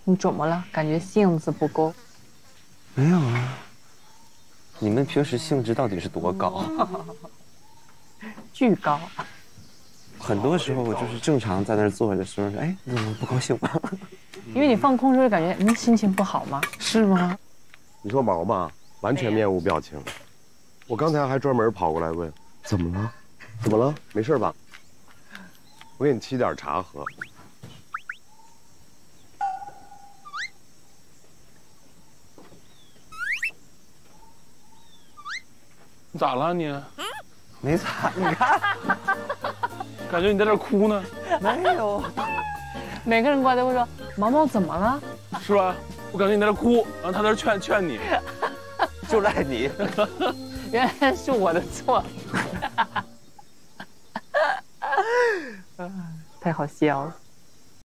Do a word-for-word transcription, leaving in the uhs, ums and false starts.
你怎么了？感觉性子不够？ 没有啊。你们平时兴致到底是多高？ 巨高。 很多时候我就是正常在那儿坐着，说哎，你怎么不高兴吗？ 因为你放空时候感觉嗯心情不好吗？ 是吗？ 你说毛嘛，完全面无表情。我刚才还专门跑过来问，怎么了？怎么了？没事吧？我给你沏点茶喝。 你咋了你？ 没咋，你看， 感觉你在这哭呢。 没有。 每个人过来都会说毛毛怎么了？ 是吧？我感觉你在这哭，然后他在这劝劝你， 就赖你。 原来是我的错。太好笑了。